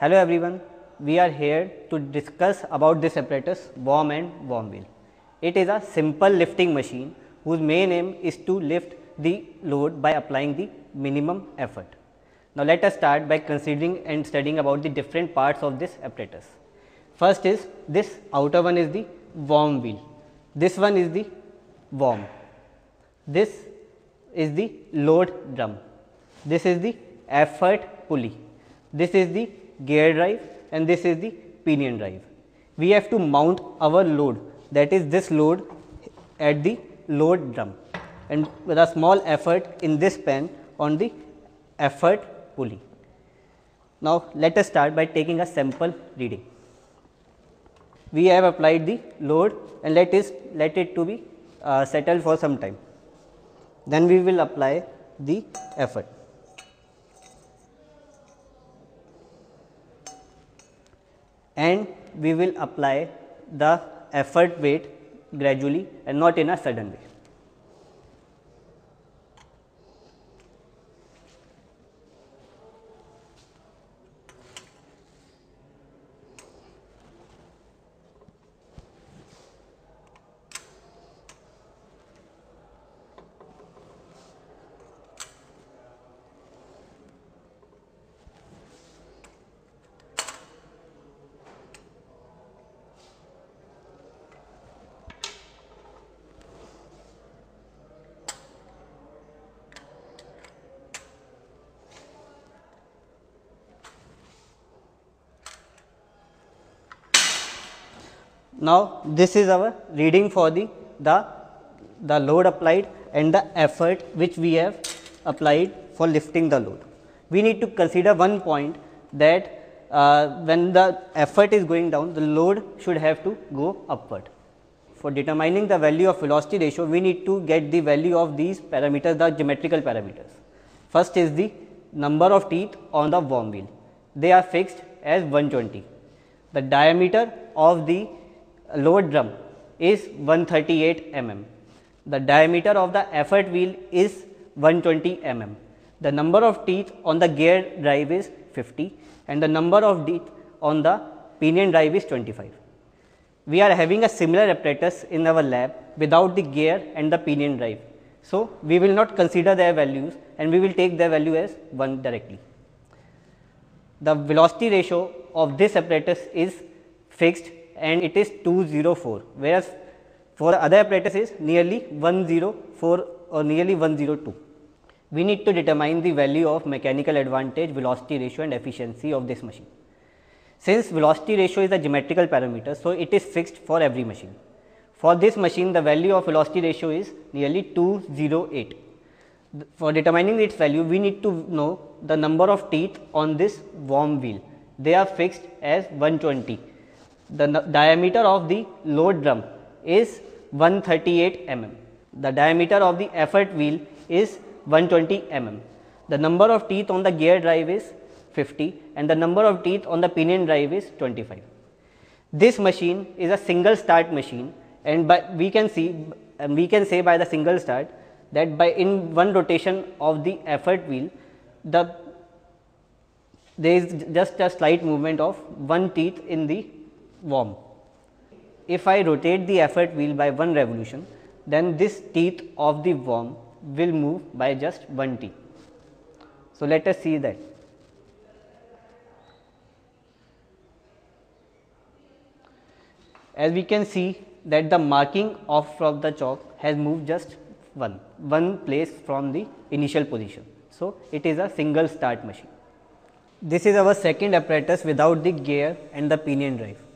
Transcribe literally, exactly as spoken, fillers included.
Hello everyone, we are here to discuss about this apparatus worm and worm wheel. It is a simple lifting machine whose main aim is to lift the load by applying the minimum effort. Now let us start by considering and studying about the different parts of this apparatus. First is this outer one is the worm wheel, this one is the worm, this is the load drum, this is the effort pulley, this is the gear drive and this is the pinion drive. We have to mount our load, that is this load at the load drum and with a small effort in this pen on the effort pulley. Now let us start by taking a sample reading. We have applied the load and let is let it to be uh, settled for some time. Then we will apply the effort. And we will apply the effort weight gradually and not in a sudden way. Now this is our reading for the, the, the load applied and the effort which we have applied for lifting the load. We need to consider one point that uh, when the effort is going down, the load should have to go upward. For determining the value of velocity ratio, we need to get the value of these parameters, the geometrical parameters. First is the number of teeth on the worm wheel. They are fixed as one twenty. The diameter of the load drum is one thirty-eight millimeters. The diameter of the effort wheel is one twenty millimeters. The number of teeth on the gear drive is fifty and the number of teeth on the pinion drive is twenty-five. We are having a similar apparatus in our lab without the gear and the pinion drive. So, we will not consider their values and we will take their value as one directly. The velocity ratio of this apparatus is fixed and it is two hundred four, whereas for other apparatus is nearly one hundred four or nearly one hundred two. We need to determine the value of mechanical advantage, velocity ratio and efficiency of this machine. Since velocity ratio is a geometrical parameter, so it is fixed for every machine. For this machine, the value of velocity ratio is nearly two hundred eight. For determining its value, we need to know the number of teeth on this worm wheel. They are fixed as one twenty. The diameter of the load drum is one thirty-eight millimeters. The diameter of the effort wheel is one twenty millimeters. The number of teeth on the gear drive is fifty and the number of teeth on the pinion drive is twenty-five. This machine is a single start machine and by we can see and we can say by the single start that by in one rotation of the effort wheel the there is just a slight movement of one teeth in the worm. If I rotate the effort wheel by one revolution, then this teeth of the worm will move by just one teeth. So let us see that. As we can see that the marking of from the chalk has moved just one, one place from the initial position. So it is a single start machine. This is our second apparatus without the gear and the pinion drive.